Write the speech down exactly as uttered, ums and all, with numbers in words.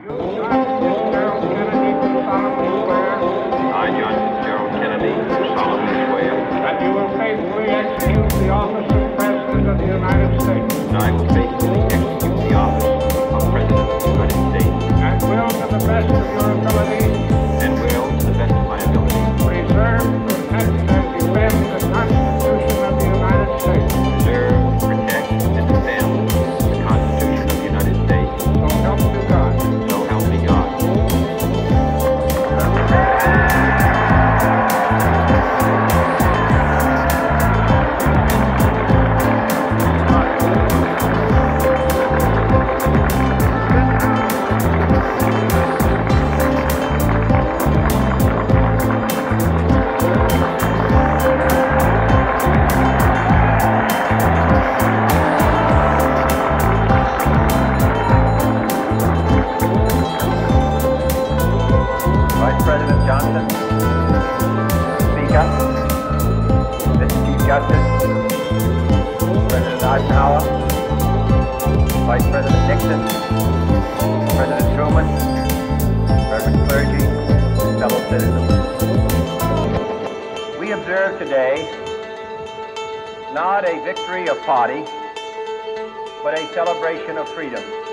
I, Johnson Gerald Kennedy, do solemnly swear that you will faithfully execute the office of President of the United States. that I will faithfully execute the office of President of the United States And will, to the best of your ability, and will, to the best of my ability, preserve, protect, and defend the Constitution of the United States. preserve, protect, and defend the Constitution of the United States. So help me God. So help me God. Vice President Johnson, Speaker, Mister Chief Justice, President Eisenhower, Vice President Nixon, President Truman, Reverend clergy, fellow citizens. We observe today not a victory of party, but a celebration of freedom.